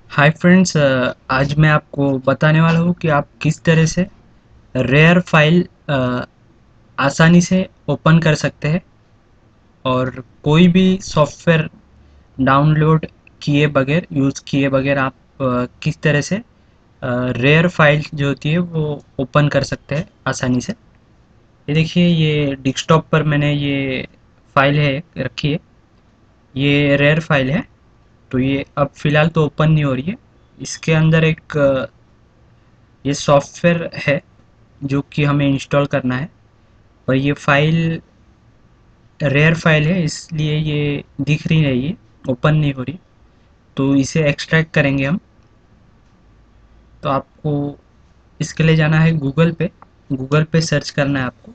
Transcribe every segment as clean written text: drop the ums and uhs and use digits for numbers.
Hi friends, आज मैं आपको बताने वाला हूँ कि आप किस तरह से रेयर फाइल आसानी से ओपन कर सकते हैं और कोई भी सॉफ्टवेयर डाउनलोड किए बगैर यूज़ किए बगैर आप किस तरह से रेयर फाइल जो होती है वो ओपन कर सकते हैं आसानी से। ये देखिए, ये डेस्कटॉप पर मैंने ये फाइल है रखी है। ये रेयर फाइल है, तो ये अब फ़िलहाल तो ओपन नहीं हो रही है। इसके अंदर एक ये सॉफ्टवेयर है जो कि हमें इंस्टॉल करना है, और ये फाइल रेयर फाइल है इसलिए ये दिख रही नहीं है, ओपन नहीं हो रही। तो इसे एक्सट्रैक्ट करेंगे हम। तो आपको इसके लिए जाना है गूगल पे। गूगल पे सर्च करना है आपको।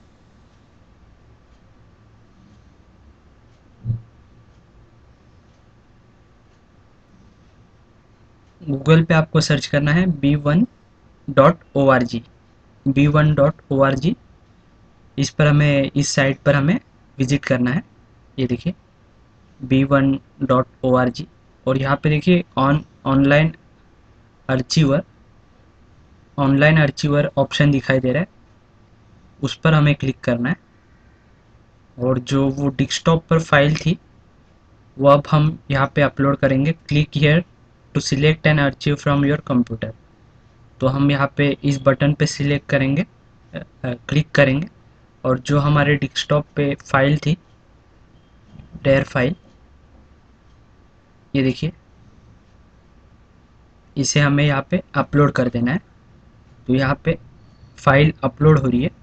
गूगल पे आपको सर्च करना है b1.org। b1.org, इस पर हमें इस साइट पर हमें विजिट करना है। ये देखिए, b1.org। और यहाँ पे देखिए online archiver online archiver option दिखाई दे रहा है, उस पर हमें क्लिक करना है। और जो वो डेस्कटॉप पर फाइल थी वो अब हम यहाँ पे अपलोड करेंगे। Click here to select an archive from your computer. तो हम यहाँ पे इस बटन पे सिलेक्ट करेंगे, क्लिक करेंगे, और जो हमारे डेस्कटॉप पे फाइल थी, रेयर फाइल, ये देखिए, इसे हमें यहाँ पे अपलोड कर देना है। तो यहाँ पे फाइल अपलोड हो रही है।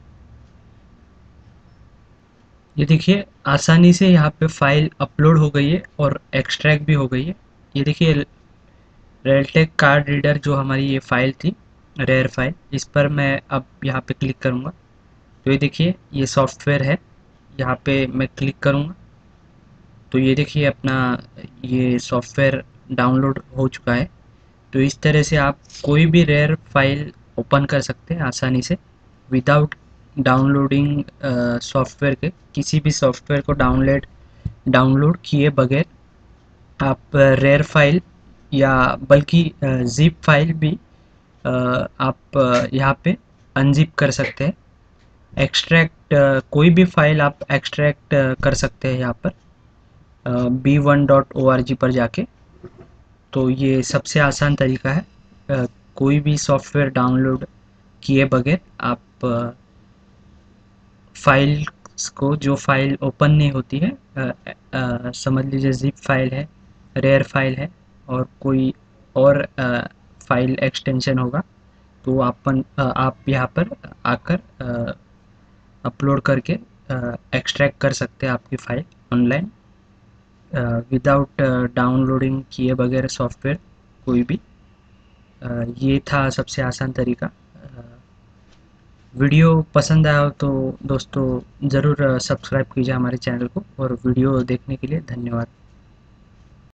ये देखिए, आसानी से यहाँ पे फाइल अपलोड हो गई है और एक्सट्रैक्ट भी हो गई है। ये देखिए, रेलटेक कार्ड रीडर जो हमारी ये फाइल थी, रेयर फाइल, इस पर मैं अब यहाँ पे क्लिक करूँगा। तो ये देखिए, ये सॉफ्टवेयर है, यहाँ पे मैं क्लिक करूँगा तो ये देखिए अपना ये सॉफ्टवेयर डाउनलोड हो चुका है। तो इस तरह से आप कोई भी रेयर फाइल ओपन कर सकते हैं आसानी से, विदाउट डाउनलोडिंग सॉफ्टवेयर के। किसी भी सॉफ्टवेयर को डाउनलोड किए बगैर आप रेयर फाइल, या बल्कि ज़िप फाइल भी आप यहाँ पे अनज़िप कर सकते हैं। एक्सट्रैक्ट कोई भी फाइल आप एक्सट्रैक्ट कर सकते हैं यहाँ पर b1.org पर जाके। तो ये सबसे आसान तरीका है। कोई भी सॉफ्टवेयर डाउनलोड किए बगैर आप फाइल्स को, जो फाइल ओपन नहीं होती है, समझ लीजिए ज़िप फाइल है, रेयर फाइल है, और कोई और फाइल एक्सटेंशन होगा, तो आप यहाँ पर आकर अपलोड करके एक्सट्रैक्ट कर सकते हैं आपकी फ़ाइल ऑनलाइन, विदाउट डाउनलोडिंग किए बगैर सॉफ्टवेयर कोई भी। ये था सबसे आसान तरीका। वीडियो पसंद आया हो तो दोस्तों ज़रूर सब्सक्राइब कीजिए हमारे चैनल को, और वीडियो देखने के लिए धन्यवाद।